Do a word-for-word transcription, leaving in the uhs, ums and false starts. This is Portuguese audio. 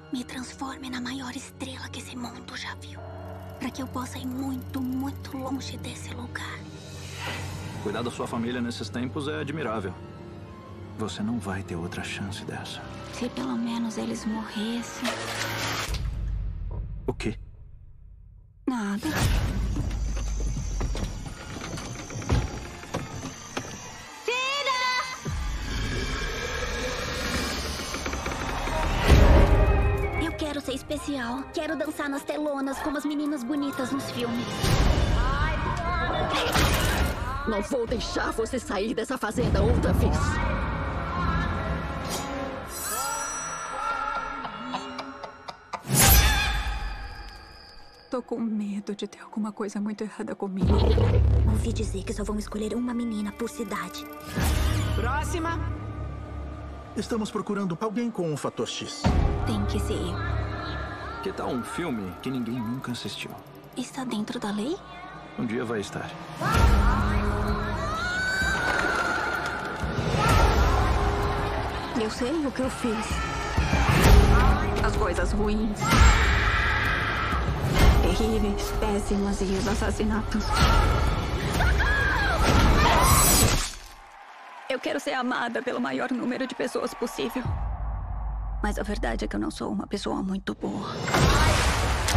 Me transforme na maior estrela que esse mundo já viu. Para que eu possa ir muito, muito longe desse lugar. Cuidar da sua família nesses tempos é admirável. Você não vai ter outra chance dessa. Se pelo menos eles morressem. O quê? Nada. Eu quero ser especial. Quero dançar nas telonas como as meninas bonitas nos filmes. Não vou deixar você sair dessa fazenda outra vez. Tô com medo de ter alguma coisa muito errada comigo. Ouvi dizer que só vão escolher uma menina por cidade. Próxima. Estamos procurando alguém com um fator X. Tem que ser eu. Que tal um filme que ninguém nunca assistiu? Está dentro da lei? Um dia vai estar. Eu sei o que eu fiz. As coisas ruins. Terríveis, péssimas e os assassinatos. Eu quero ser amada pelo maior número de pessoas possível. Mas a verdade é que eu não sou uma pessoa muito boa.